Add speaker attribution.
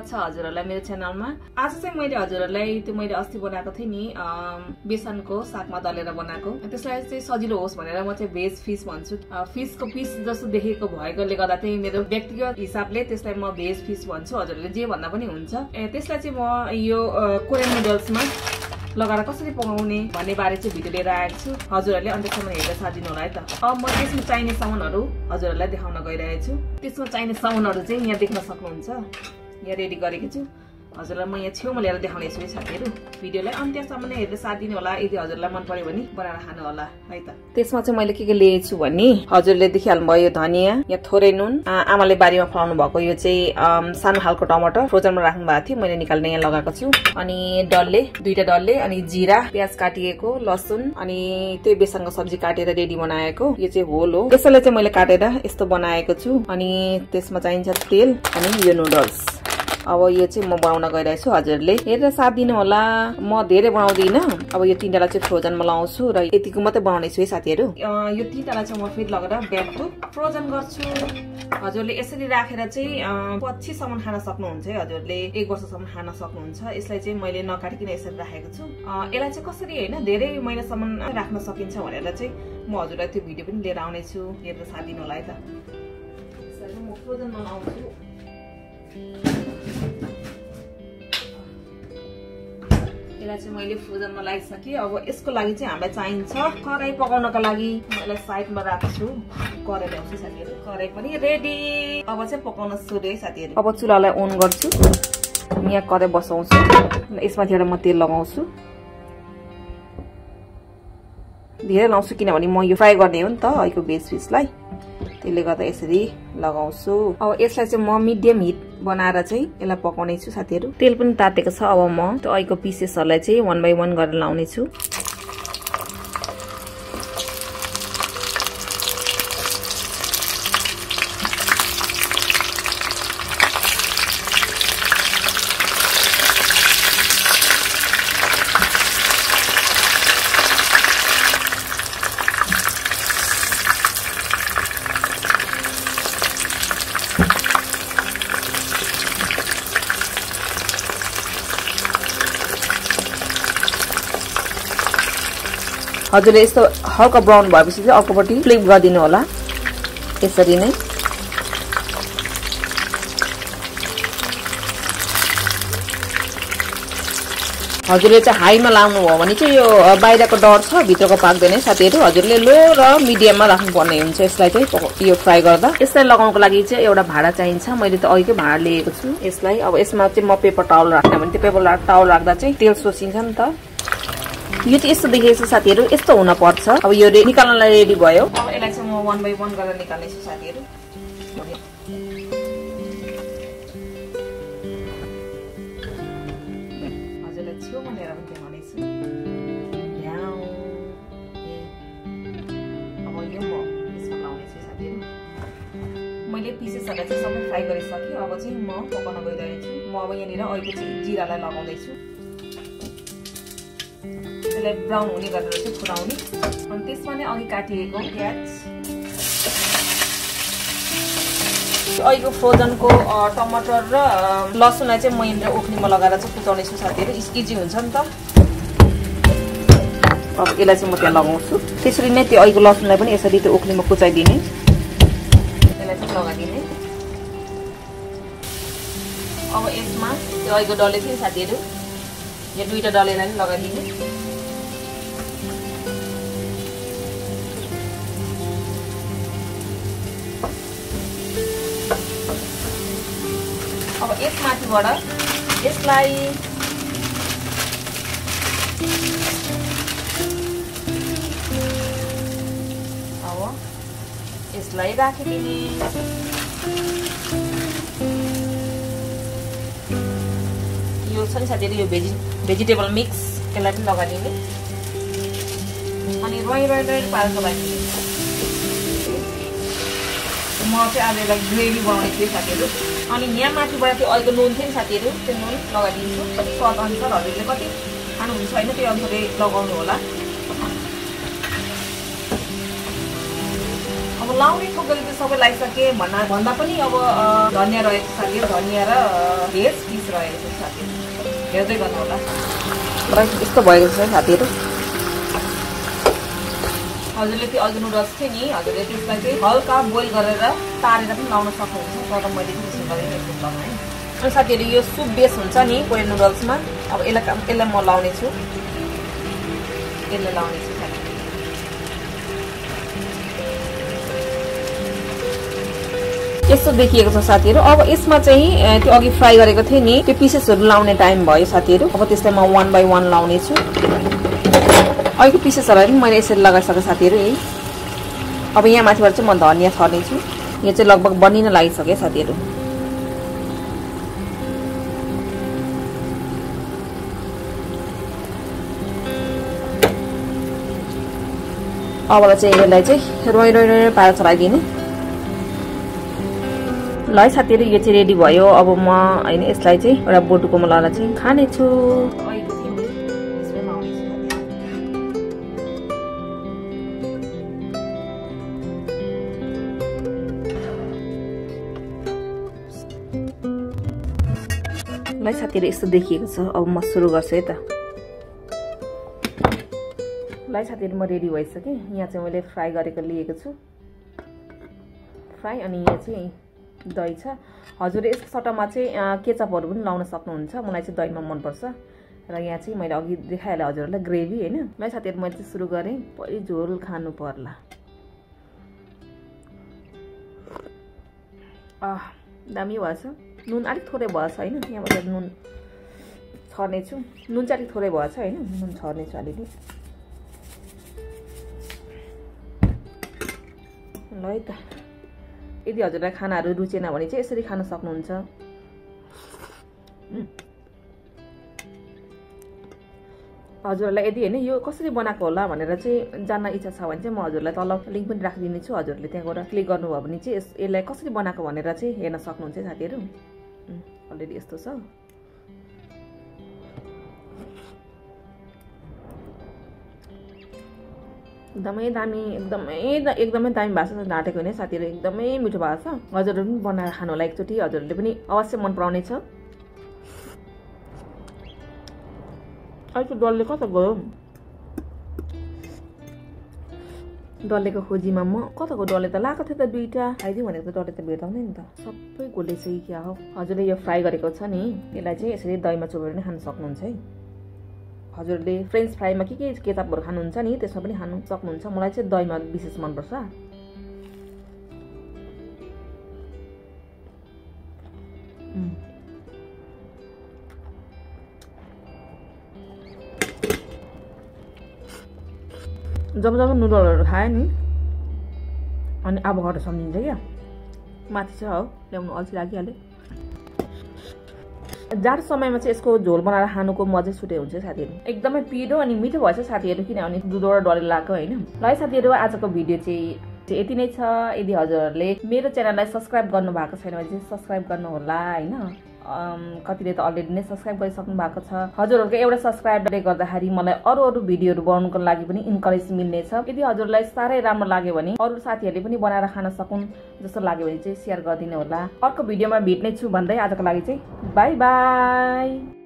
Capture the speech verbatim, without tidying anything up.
Speaker 1: छ हजुरहरुलाई मेरो च्यानलमा। आज चाहिँ मैले हजुरहरुलाई त्यो मैले अस्ति बनाएको थिए नि बेसनको सागमा दलेर बनाएको, त्यसलाई चाहिँ सजिलो होस् भनेर म चाहिँ भेज फिश भन्छु। फिशको पिस जस्तो देखेको भएकोले गर्दा चाहिँ मेरो व्यक्तिगत हिसाबले त्यसलाई म भेज फिश भन्छु, हजुरहरुले जे भन्दा पनि हुन्छ। त्यसलाई चाहिँ म यो कोरियन नुडल्समा लगाएर कसरी पकाउने भन्ने बारे चाहिँ भिडियो लिएर आएको छु। हजुरहरुले अन्त्यसम्म हेरेर साथ दिनु होला है त। अब म त्यसमा चाहिने सामानहरु हजुरहरुलाई देखाउन गइरहेको छु। त्यसमा चाहिने सामानहरु चाहिँ यहाँ देख्न सक्नुहुन्छ। यहाँ रेडी गरेको छु, हजुरलाई म यहाँ छेउमा लिएर देखाउने छु है साथीहरु। भिडियोलाई अन्त्यसम्म नै हेरेर साथ दिनु होला। यदि हजुरलाई मन पर्यो भने बनाएर खानु होला है त। त्यसमा चाहिँ मैले के के लिएको छु भन्ने हजुरले देखिहाल्नु भयो। धनिया, यहाँ थोरै नुन, आमाले बारीमा फलाउनु भएको यो चाहिँ सानो खालको टमाटर फ्रोजनमा राख्नु भएको थियो, मैले निकाल्ने यहाँ लगाएको छु। अनि डल्ले, दुईटा डल्ले, अनि जिरा, प्याज काटिएको, लसुन, अनि त्यो बेसनको सब्जी काटेर रेडी बनाएको। यो चाहिँ होल हो, यसैलाई चाहिँ मैले काटेर यस्तो बनाएको छु। अनि त्यसमा चाहिन्छ तेल अनि यो नुडल्स। अब यो चाहिँ म बनाउन गइरहेको छु, हजुरले हेरेर साथ दिनु होला। म धेरै बनाउँदिनँ, अब यो तीनटालाई चाहिँ फ्रोजनमा लाउँछु र यतिको मात्रै बनाउने छु है साथीहरु। यो तीनटालाई चाहिँ म फेरि लगेर ब्यागको फ्रोजन गर्छु। हजुरले यसरी राखेर चाहिँ पछिसम्म खान सक्नुहुन्छ है, हजुरले एक वर्षसम्म खान सक्नुहुन्छ। यसलाई चाहिँ मैले नकाटिकन यसरी राखेको छु। यसलाई चाहिँ कसरी होइन धेरै महिनासम्म राख्न सकिन्छ भनेर चाहिँ म हजुरलाई त्यो भिडियो पनि लिएर आउने छु, हेरेर साथ दिनु होला है त। यसलाई म फ्रोजनमा लाउँछु। यसलाई चाहिँ मैले फ्रोजनमा लगाइसकेँ। अब यसको लागि चाहिँ हामीलाई चाहिन्छ कराई पकाउनको लागि। म यसलाई साइडमा राख्छु, कराई ल्याउँछु साथीहरु। कराई पनि रेडी। अब चाहिँ पकाउन सुरु है साथीहरु। अब चुलालाई अन गर्छु, यहाँ कराई बसाउँछु, यसमाथिबाट म तेल लगाउँछु। धेरै लाउँछु किनभने म यो फ्राई गर्ने हो नि त अहिलेको भेज फिशलाई, त्यसले गर्दा यसरी लगाउँछु। अब यसलाई चाहिँ म मिडियम हिट बनाएर चाहिँ यसलाई पकाउने छु साथीहरु। तेल पनि तातेको छ। अब म त्यो अहिलेको पिसेसहरुलाई चाहिँ वान बाई वान गरेर लाउने छु। हजुरले यस्तो हल्का ब्राउन भएपछि चाहिँ अर्कोपट्टि फ्लिप गरिदिनु होला, यसरी नै। हजुरले चाहिँ हाईमा लाउनु भयो भने चाहिँ यो बाहिरको डर छ, भित्रको पाक्दैन साथीहरु। हजुरले लो र मिडियममा राख्नुपर्ने हुन्छ यसलाई चाहिँ यो फ्राई गर्दा। यसलाई लगाउनको लागि चाहिँ एउटा भाडा चाहिन्छ। मैले त अघिकै भाडा लिएको छु यसलाई। अब यसमा चाहिँ म पेपर टावल राख्ने भने त्यो पेपर टावल राख्दा चाहिँ तेल सोसिन्छ नि त। यो चाहिँ यस्तो देखिएको छ साथीहरु, यस्तो हुन पर्छ। अब यो निकाल्नलाई रेडी भयो। अब यसलाई चाहिँ म वान बाई वान गरेर निकाल्ने छु साथीहरु। हजुरलाई छेउमा लिएर पनि देखाउने छु। अब यो म यसमा लाउने छु साथीहरु। मैले पिसेसहरुलाई चाहिँ सबै फ्राई गरिसकेँ। अब चाहिँ म पकाउन गइरहेको छु। म अब यहाँनिर अहिले चाहिँ जिरालाई लगाउँदै छु। यसलाई ब्राउन हुने गरेर चाहिँ फुटाउने। अनि त्यसमा नै अघि काटिएको प्याज, अहिलेको फ्रोजनको टमाटर र लसुनलाई चाहिँ म यहाँनिर ओखलीमा लगाएर चाहिँ फुटाउने छु साथीहरु, इजी हुन्छ नि त। अब यसलाई चाहिँ म त्यहाँ लगाउँछु। त्यसरी नै त्यो अहिलेको लसुनलाई पनि यसरी त्यो ओखलीमा कुचाइदिने, यसलाई चाहिँ लगाइदिने। अब यसमा त्यो अहिलेको डल्ले थियो साथीहरु, यो दुईटा डल्लेलाई पनि लगाइदिने। अब यसमाथिबाट यसलाई अब यसलाई राखिदिने। यो छ नि साथीहरु यो भेजि भेजिटेबल मिक्स, यसलाई पनि लगाइदिने। अनि रोइ रोइ रोइ पार्नको लागि म चाहिँ आज यसलाई ग्रेभी बनाउने छु साथीहरु। अनि यहाँ माथिबाट त्यो अहिलेको नुन थियो नि साथीहरु, त्यो नुन लगाइदिन्छु। स्वाद अनुसार हजुरले कति खानुहुन्छ हैन त्यो अनुसारले लगाउनु होला। अब अब लाउने ठोकले चाहिँ सबै लगाइसके भन्दा भन्दा पनि अब धनियाँ रहेको साथीहरू धनियाँ र भेज पिस रहेको छ साथीहरू हेर्दै गर्नु होला यस्तो भएको छ साथीहरू हजुरले त्यो अघि नुडल्स थियो नि हजुरले त्यसलाई चाहिँ हल्का बोइल गरेर तारेर पनि लाउन सक्नुहुन्छ तर मैले चाहिँ त्यसो गरेँ लगाएँ अनि साथीहरू यो सुप बेस हुन्छ नि कोरियन नुडल्समा अब यसलाई यसलाई म लाउने छु यसलाई लाउने छु यस्तो देखिएको छ साथीहरू अब यसमा चाहिँ त्यो अघि फ्राई गरेको थिएँ नि त्यो पिसेसहरू लाउने टाइम भयो साथीहरू अब त्यसलाई म वान बाई वान लाउने छु अहिलेको पिसेसहरूलाई पनि मैले यसरी लगाइसकेँ साथीहरू यही अब यहाँ माथिबाट चाहिँ म धनियाँ छर्नेछु यो चाहिँ लगभग बनिन लागिसक्यो साथीहरू अब चाहिँ यसलाई चाहिँ रोइ रोइ रोइ पारेर चलाइदिने ल है साथीहरू यो चाहिँ रेडी भयो अब म होइन यसलाई चाहिँ एउटा बोटुको मलाई चाहिँ खानेछु ल साथीहरू यस्तो देखिएको छ अब म सुरु गर्छु है त ल साथीहरू म रेडी भइसकेँ यहाँ चाहिँ मैले फ्राई गरेको लिएको छु फ्राई अनि यहाँ चाहिँ दही छ हजुरले यसको सट्टामा चाहिँ केचपहरू पनि लाउन सक्नुहुन्छ मलाई चाहिँ दहीमा मनपर्छ र यहाँ चाहिँ मैले अघि देखाइहालेँ हजुरहरूलाई ग्रेभी होइन ल साथीहरू मैले चाहिँ सुरु गरेँ पहिले झोल खानु पर्ला आह दामी भएछ नुन अलिक थोरै भएछ होइन यहाँबाट नुन छर्नेछु नुन चाहिँ अलिक थोरै भएछ होइन नुन छर्नेछु अलिअलि ल है त यदि हजुरलाई खानाहरू रुचेन भने चाहिँ यसरी खान सक्नुहुन्छ हजुरहरूलाई यदि होइन यो कसरी बनाएको होला भनेर चाहिँ जान्न इच्छा छ भने चाहिँ म हजुरलाई तल लिङ्क पनि राखिदिनेछु हजुरहरूले त्यहाँ गएर क्लिक गर्नुभयो भने चाहिँ यसलाई कसरी बनाएको भनेर चाहिँ हेर्न सक्नुहुन्छ साथीहरू अलरेडी यस्तो छ एकदमै दामी एकदमै एकदमै दामी भएको छ ढाँटेको नि साथीहरू एकदमै मिठो भएको छ हजुरहरू पनि बनाएर खानु होला एकचोटि हजुरहरूले पनि अवश्य मन पराउने छ अहिले डल्ले कता गयो डल्लेको खोजीमा म कताको डल्ले त लगाएको थियो त दुईवटा खाइदिउँ भनेको त डल्ले त भेटाउँदैन नि त सबै गोलेछ कि क्या हो हजुरले यो फ्राई गरेको छ नि यसलाई चाहिँ यसरी दहीमा चोबेर पनि खान सक्नुहुन्छ है हजुरले फ्रेन्च फ्राईमा के के केचपहरू खानुहुन्छ नि त्यसमा पनि खानु सक्नुहुन्छ मलाई चाहिँ दहीमा विशेष मनपर्छ जब जब नुडलहरू खाएँ नि अनि आभोकाडो सम्झिन्छ क्या माथि छ हो ल्याउनु अल्छी लागिहाल्यो जाडो समयमा चाहिँ यसको झोल बनाएर खानुको मजै छुट्टै हुन्छ साथीहरू एकदमै पिरो अनि मिठो भएछ साथीहरू किनभने दुधबाट डढेर लगाएको होइन ल है साथीहरू आजको भिडियो चाहिँ यति नै छ यदि हजुरहरूले मेरो च्यानललाई सब्सक्राइब गर्नु भएको छैन भने चाहिँ सब्सक्राइब गर्नु होला होइन कतिले त अलरेडी नै सब्सक्राइब गरिसक्नु भएको छ हजुरहरूको एउटा सब्सक्राइबले गर्दाखेरि मलाई अरू अरू भिडियोहरू बनाउनको लागि पनि इन्करेज मिल्नेछ यदि हजुरलाई साह्रै राम्रो लाग्यो भने अरू साथीहरूले पनि बनाएर खान सकुन् जस्तो लाग्यो भने चाहिँ सेयर गरिदिनु होला अर्को भिडियोमा भेट्ने छु भन्दै आजको लागि चाहिँ बाई बाई